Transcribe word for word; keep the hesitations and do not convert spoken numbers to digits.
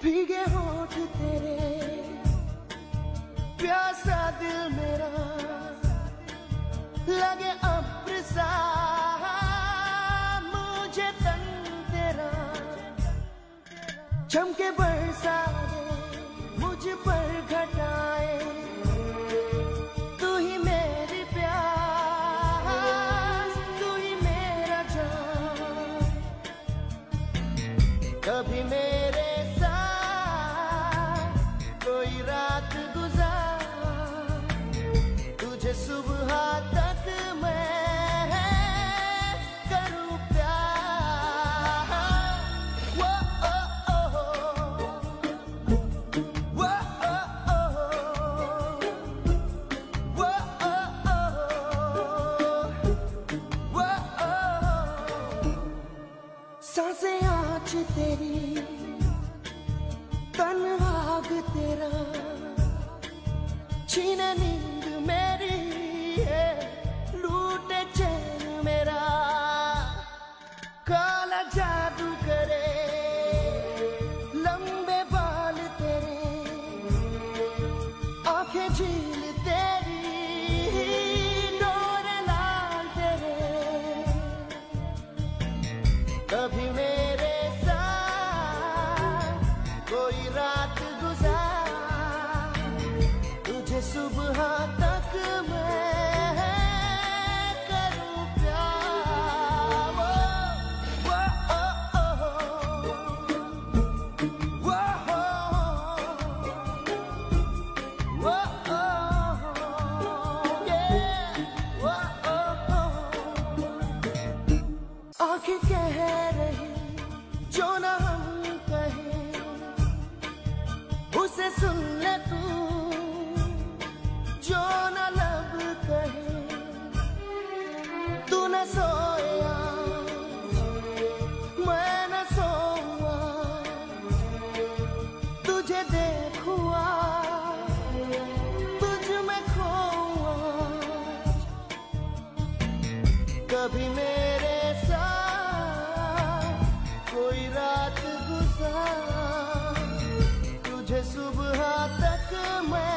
भीगे होठ तेरे, प्यासा दिल मेरा लगे अब्र सा, मुझे तन तेरा चमके बरसा दे, मुझ पर घटाए तू ही मेरी प्यास, तू ही मेरा जान। कभी मेरे साथ कोई रात गुजार, तुझे सुबह तक मैं करूं प्यार। वो ओ ओ वो ओ ओ वो ओ वो ओ सांसें आँच तेरी, तन आग तेरा, छीने नींद मेरी है, लूटे चैन मेरा, काला जादू करे लंबे बाल तेरे, आंखें झील तेरी, डोरे लाल तेरे। कभी मेरे साथ कोई रात गुजार, तुझे सुबह तक मैं करूं प्यार। वो वो ओ ओ वो हो वो ओ ये वो ओ आंखें कह रही जो ना हम कहें, उसे सुन ले तू जो न लब कहे। तू न सोया मैं न सोऊंगा, तुझे देखूंगा तुझ में खोऊंगा। कभी मेरे साथ कोई रात गुजार, तुझे सुबह तक मैं